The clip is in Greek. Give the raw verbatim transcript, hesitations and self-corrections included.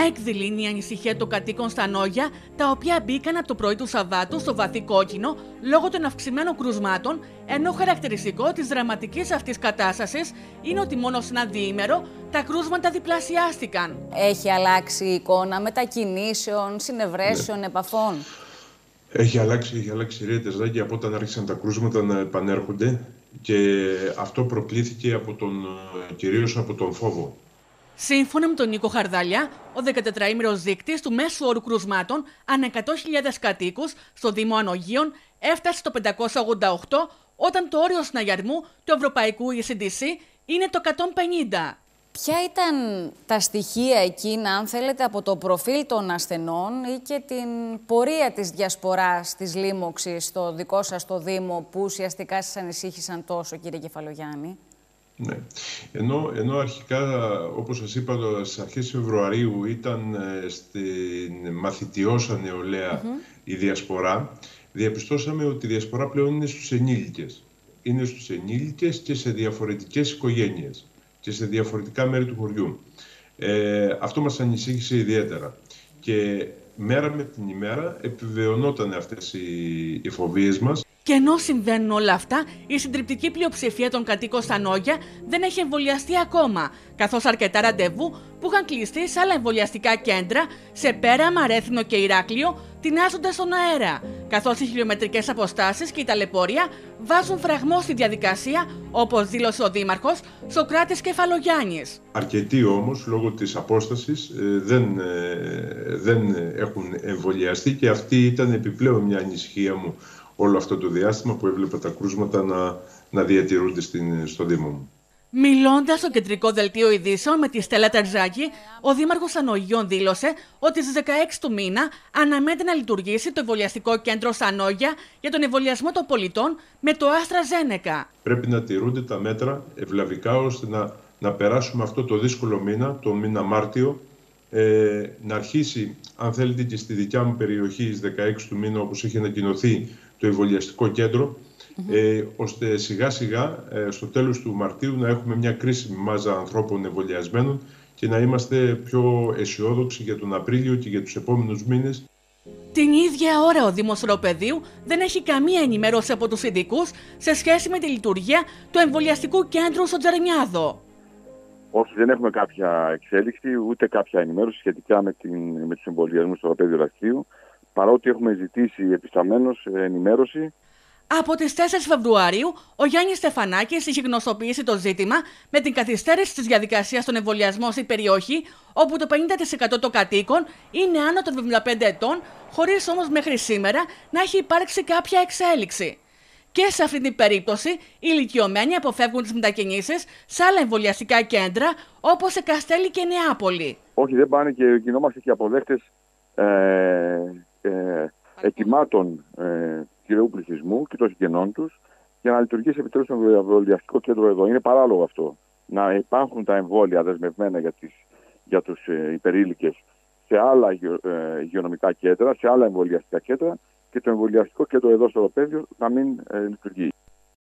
έκδηλη είναι η ανησυχία των κατοίκων στα Νόγια, τα οποία μπήκαν από το πρωί του Σαββάτου στο βαθύ κόκκινο λόγω των αυξημένων κρουσμάτων, ενώ χαρακτηριστικό της δραματικής αυτής κατάστασης είναι ότι μόνο σε ένα διήμερο τα κρούσματα διπλασιάστηκαν. Έχει αλλάξει η εικόνα μετακινήσεων, συνευρέσεων, ναι. επαφών. Έχει αλλάξει, έχει αλλάξει ρέτες, από όταν άρχισαν τα κρούσματα να επανέρχονται και αυτό προκλήθηκε από τον, κυρίως από τον φόβο. Σύμφωνα με τον Νίκο Χαρδαλιά, ο δεκατετραήμερος δείκτης του μέσου όρου κρουσμάτων ανά εκατό χιλιάδες κατοίκους στο Δήμο Ανογείων έφτασε στο πεντακόσια ογδόντα οκτώ, όταν το όριο συναγερμού του Ευρωπαϊκού ι σι ντι σι είναι το εκατόν πενήντα. Ποια ήταν τα στοιχεία εκείνα, αν θέλετε, από το προφίλ των ασθενών ή και την πορεία της διασποράς της λίμωξης στο δικό σας το Δήμο, που ουσιαστικά σας ανησύχησαν τόσο, κύριε Κεφαλογιάννη? Ναι. Ενώ, ενώ αρχικά, όπως σας είπα, στις αρχές Φεβρουαρίου ήταν στην μαθητιώσα νεολαία mm-hmm. η διασπορά, διαπιστώσαμε ότι η διασπορά πλέον είναι στους ενήλικες. Είναι στους ενήλικες και σε διαφορετικές οικογένειες και σε διαφορετικά μέρη του χωριού. Ε, αυτό μας ανησύχησε ιδιαίτερα. Και μέρα με την ημέρα επιβεβαιωνόταν αυτές οι, οι φοβίες μας. Και ενώ συμβαίνουν όλα αυτά, η συντριπτική πλειοψηφία των κατοίκων στα Νόγια δεν έχει εμβολιαστεί ακόμα, καθώς αρκετά ραντεβού που είχαν κλειστεί σε άλλα εμβολιαστικά κέντρα, σε Πέραμα, Ρέθυμνο και Ηράκλειο, τεινάζονται στον αέρα, καθώς οι χιλιομετρικές αποστάσεις και η ταλαιπωρία βάζουν φραγμό στη διαδικασία, όπως δήλωσε ο Δήμαρχος Σωκράτης Κεφαλογιάννης. Αρκετοί όμως, λόγω της απόστασης, δεν, δεν έχουν εμβολιαστεί και αυτή ήταν επιπλέον μια ανησυχία μου όλο αυτό το διάστημα που έβλεπα τα κρούσματα να, να διατηρούνται στην, στο Δήμο μου. Μιλώντας στο κεντρικό δελτίο ειδήσεων με τη Στέλλα Τερζάκη, ο Δήμαρχος Ανογείων δήλωσε ότι στις δεκαέξι του μήνα αναμένεται να λειτουργήσει το εμβολιαστικό κέντρο στα Νόγια για τον εμβολιασμό των πολιτών με το AstraZeneca. Πρέπει να τηρούνται τα μέτρα ευλαβικά ώστε να, να περάσουμε αυτό το δύσκολο μήνα, το μήνα Μάρτιο, ε, να αρχίσει, αν θέλετε, και στη δικιά μου περιοχή στις δεκαέξι του μήνα, όπως έχει ανακοινωθεί το εμβολιαστικό κέντρο, mm-hmm. ε, ώστε σιγά σιγά ε, στο τέλος του Μαρτίου να έχουμε μια κρίσιμη μάζα ανθρώπων εμβολιασμένων και να είμαστε πιο αισιόδοξοι για τον Απρίλιο και για τους επόμενους μήνες. Την ίδια ώρα ο Δήμος Οροπεδίου δεν έχει καμία ενημέρωση από τους ειδικούς σε σχέση με τη λειτουργία του εμβολιαστικού κέντρου στο Τζερεμιάδο. Όχι, δεν έχουμε κάποια εξέλιξη, ούτε κάποια ενημέρωση σχετικά με, την, με τους εμβολιασμούς στο Οροπέδιο Ηρακλείου, παρότι έχουμε ζητήσει επισταμένως ενημέρωση. Από τις τέσσερις Φεβρουαρίου, ο Γιάννης Στεφανάκης είχε γνωστοποιήσει το ζήτημα με την καθυστέρηση της διαδικασίας των εμβολιασμών στην περιοχή, όπου το πενήντα τοις εκατό των κατοίκων είναι άνω των εβδομήντα πέντε ετών, χωρίς όμως μέχρι σήμερα να έχει υπάρξει κάποια εξέλιξη. Και σε αυτή την περίπτωση, οι ηλικιωμένοι αποφεύγουν τις μετακινήσεις σε άλλα εμβολιαστικά κέντρα, όπως σε Καστέλη και Νεάπολη. Όχι, δεν πάνε και γινόμαστε και αποδέχτες ε, ε, ετοιμάτων ε, κυριού πληθυσμού και των συγγενών τους για να λειτουργήσει επιτέλους το εμβολιαστικό κέντρο εδώ. Είναι παράλογο αυτό. Να υπάρχουν τα εμβόλια δεσμευμένα για, τις, για τους ε, υπερήλικες σε άλλα ε, υγειονομικά κέντρα, σε άλλα εμβολιαστικά κέντρα, και το εμβολιαστικό κέντρο εδώ στο Οροπέδιο να μην ε, λειτουργεί.